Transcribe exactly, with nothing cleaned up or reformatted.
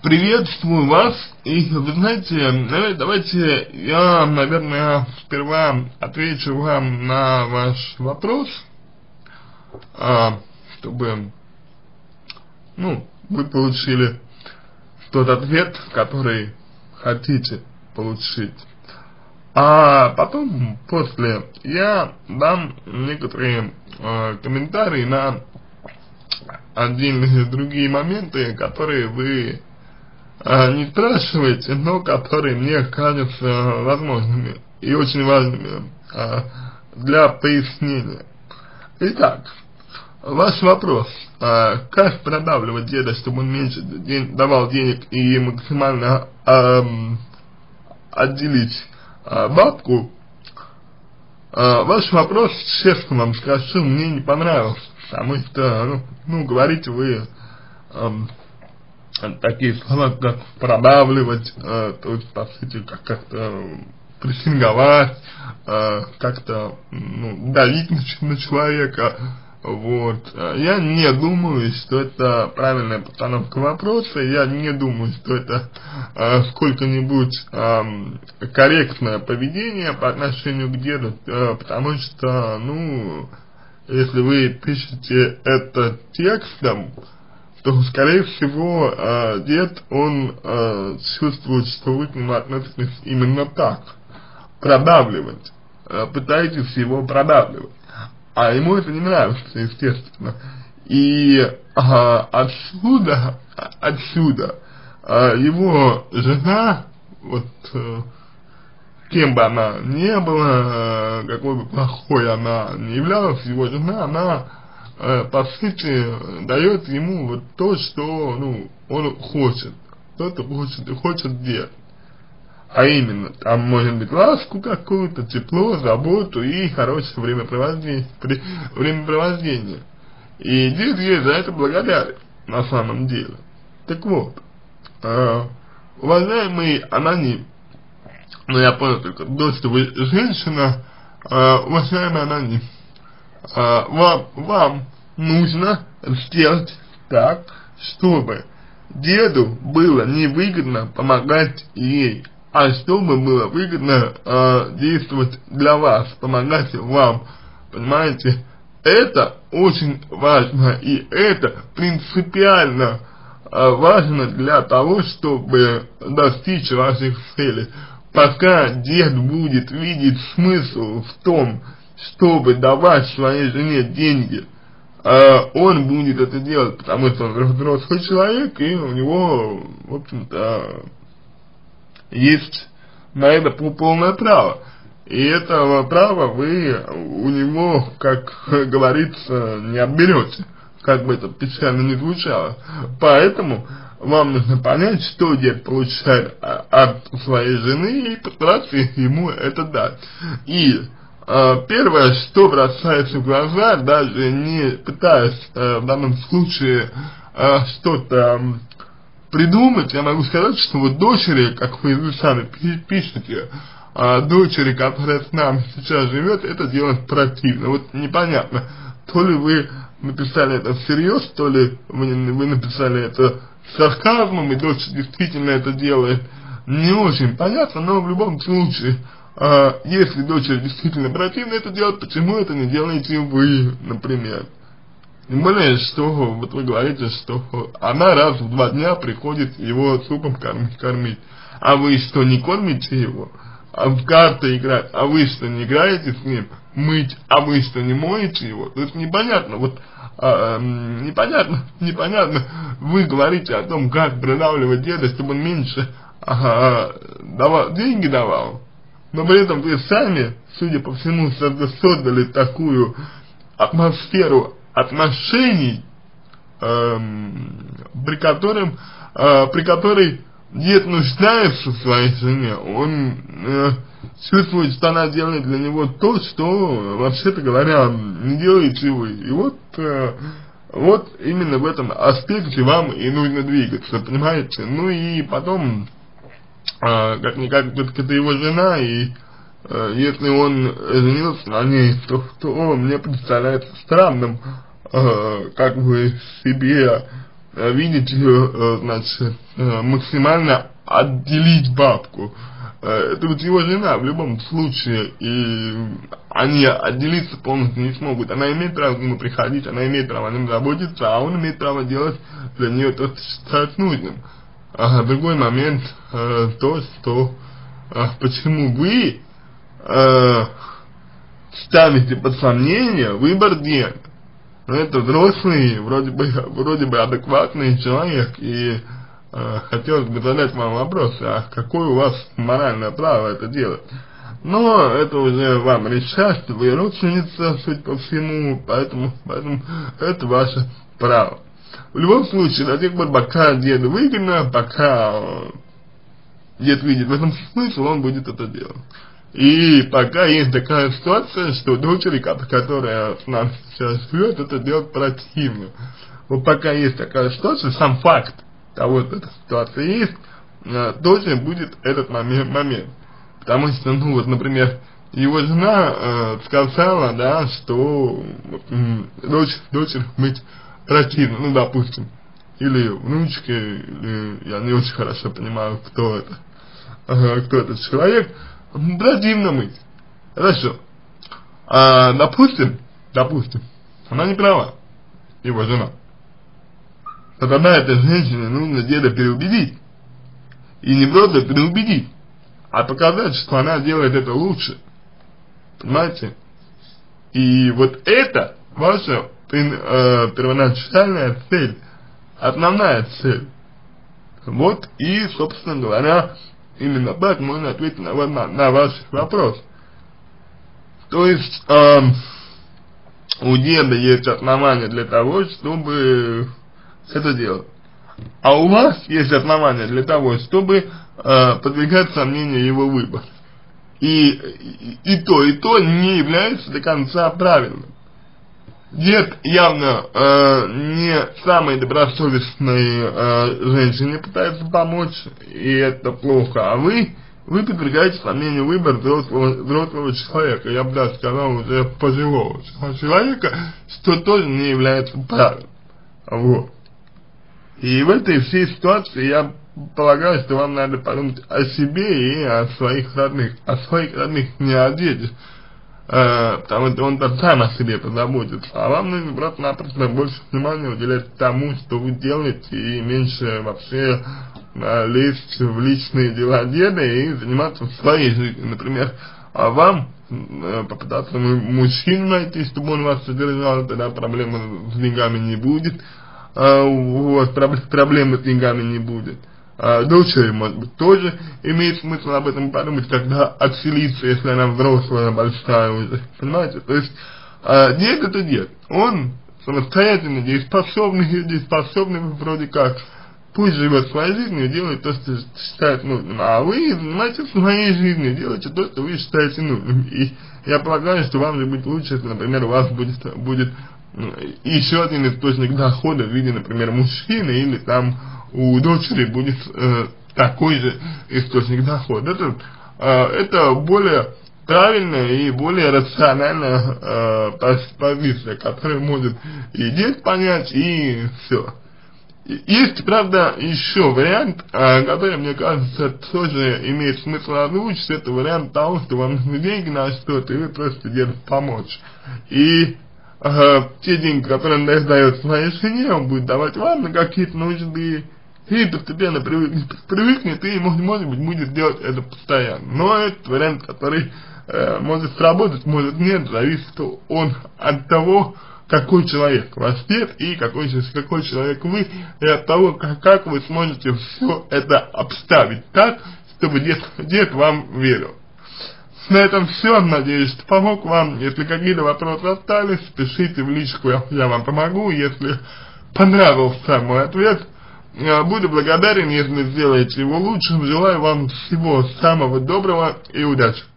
Приветствую вас, и вы знаете, давайте я, наверное, сперва отвечу вам на ваш вопрос, а, чтобы, ну, вы получили тот ответ, который хотите получить. А потом, после, я дам некоторые э, комментарии на отдельные другие моменты, которые вы э, не спрашиваете, но которые мне кажутся возможными и очень важными э, для пояснения. Итак, ваш вопрос, э, как продавливать деда, чтобы он меньше ден давал денег и максимально э, отделить э, бабку, э, ваш вопрос, честно вам скажу, мне не понравился, потому что, ну, ну говорите вы э, такие слова, как продавливать, э, то есть, по сути, как как-то прессинговать, э, как-то, ну, давить на, на человека. Вот, я не думаю, что это правильная постановка вопроса, я не думаю, что это э, сколько-нибудь э, корректное поведение по отношению к деду, э, потому что, ну, если вы пишете это текстом, то, скорее всего, э, дед, он э, чувствует, что вы к нему относитесь именно так, продавливать, э, пытаетесь его продавливать. А ему это не нравится, естественно. И а, отсюда, отсюда а, его жена, вот а, кем бы она ни была, а, какой бы плохой она ни являлась, его жена, она, а, по сути, дает ему вот то, что, ну, он хочет, то, что хочет, хочет делать. А именно, там может быть ласку какую-то, тепло, заботу и хорошее времяпровождение. времяпровождение. И дед ей за это благодарен, на самом деле. Так вот, э, уважаемый аноним, ну я понял только, то, что вы женщина, э, уважаемый аноним, э, вам, вам нужно сделать так, чтобы деду было невыгодно помогать ей, а чтобы было выгодно э, действовать для вас, помогать вам, понимаете, это очень важно, и это принципиально э, важно для того, чтобы достичь ваших целей. Пока дед будет видеть смысл в том, чтобы давать своей жене деньги, э, он будет это делать, потому что он взрослый человек, и у него, в общем-то, есть на это полное право. И этого права вы у него, как говорится, не отберете, как бы это печально ни звучало. Поэтому вам нужно понять, что дед получает от своей жены, и постараться ему это дать. И э, первое, что бросается в глаза, даже не пытаясь э, в данном случае э, что-то придумать, я могу сказать, что вот дочери, как вы сами пишете, а, дочери, которая с нами сейчас живет, это делать противно. Вот непонятно, то ли вы написали это всерьез, то ли вы, вы написали это с сарказмом, и дочь действительно это делает. Не очень понятно, но в любом случае, а, если дочери действительно противно это делать, почему это не делаете вы, например? Тем более, что вот вы говорите, что она раз в два дня приходит его супом кормить, кормить. А вы что, не кормите его? А в карты играть? А вы что, не играете с ним? Мыть? А вы что, не моете его? То есть непонятно, вот а, непонятно, непонятно. Вы говорите о том, как продавливать деда, чтобы он меньше ага, давал, деньги давал. Но при этом вы сами, судя по всему, создали такую атмосферу отношений, эм, при котором, э, при которой дед нуждается в своей жене, он э, чувствует, что она делает для него то, что, вообще-то говоря, не делаете вы. И вот, э, вот именно в этом аспекте вам и нужно двигаться, понимаете? Ну и потом, э, как-никак, все-таки это его жена, и э, если он женился на ней, то, то мне представляется странным, э, как бы себе э, видите, э, значит, э, максимально отделить бабку. Э, это вот его жена в любом случае, и они отделиться полностью не смогут. Она имеет право к нему приходить, она имеет право о нем заботиться, а он имеет право делать для нее то, что считает нужным. А другой момент, э, то, что э, почему вы э, ставите под сомнение выбор денег. Ну, это взрослый, вроде бы, вроде бы адекватный человек, и э, хотелось бы задать вам вопрос, а какое у вас моральное право это делать? Но это уже вам решать, вы родственница, судя по всему, поэтому, поэтому это ваше право. В любом случае, до тех пор, пока деду выгодно, пока э, дед видит в этом смысл, он будет это делать. И пока есть такая ситуация, что дочери, которая с нами сейчас живет, это делать противно. Вот пока есть такая ситуация, сам факт того, что эта ситуация есть, точно будет этот момент. момент. Потому что, ну вот, например, его жена э, сказала, да, что э, дочь, дочери быть противно, ну, допустим, или внучке, или я не очень хорошо понимаю, кто это, э, кто этот человек, противно мыть. Хорошо. А, допустим, допустим, она не права, его жена. Но тогда этой женщине нужно деда переубедить. И не просто переубедить, а показать, что она делает это лучше. Понимаете? И вот это ваша э, первоначальная цель, основная цель. Вот и, собственно говоря, именно так можно ответить на, на, на ваш вопрос. То есть, э, у деда есть основания для того, чтобы это делать. А у вас есть основания для того, чтобы э, подвергать сомнению его выбор. И, и, и то, и то не является до конца правильным. Дед явно э, не самой добросовестной э, женщине пытается помочь, и это плохо. А вы, вы подвергаете сомнению выбор взрослого, взрослого человека, я бы даже сказал, уже пожилого человека, что тоже не является правильным. Вот. И в этой всей ситуации я полагаю, что вам надо подумать о себе и о своих родных, о своих родных, не о детях. Потому что он-то сам о себе позаботится, а вам нужно просто-напросто больше внимания уделять тому, что вы делаете, и меньше вообще э, лезть в личные дела деда и заниматься своей жизнью. Например, а вам э, попытаться мужчину найти, чтобы он вас содержал, тогда проблемы с деньгами не будет, э, у вас проблемы с деньгами не будет. А дочери, может быть, тоже имеет смысл об этом подумать, когда отселиться, если она взрослая, большая уже, понимаете? То есть, а, дед это дед, он самостоятельно дееспособный, дееспособный вроде как, пусть живет своей жизнью и делает то, что считает нужным, а вы занимаетесь своей жизнью, делаете то, что вы считаете нужным, и я полагаю, что вам же будет лучше, если, например, у вас будет, будет еще один источник дохода в виде, например, мужчины, или там у дочери будет э, такой же источник дохода. Это, э, это более правильная и более рациональная э, позиция, которая может и дед понять, и все. Есть, правда, еще вариант, э, который, мне кажется, тоже имеет смысл озвучить. Это вариант того, что вам нужны деньги на что-то, и вы просите деду помочь. И э, те деньги, которые он дает своей жене, он будет давать вам на какие-то нужды, и постепенно привыкнет, привыкнет, и, может, может быть, будет делать это постоянно. Но этот вариант, который э, может сработать, может нет, зависит он от того, какой человек ваш дед и какой, какой человек вы, и от того, как, как вы сможете все это обставить так, чтобы дед, дед вам верил. На этом все, надеюсь, что помог вам. Если какие-то вопросы остались, пишите в личку, я, я вам помогу. Если понравился мой ответ, буду благодарен, если сделаете его лучше. Желаю вам всего самого доброго и удачи.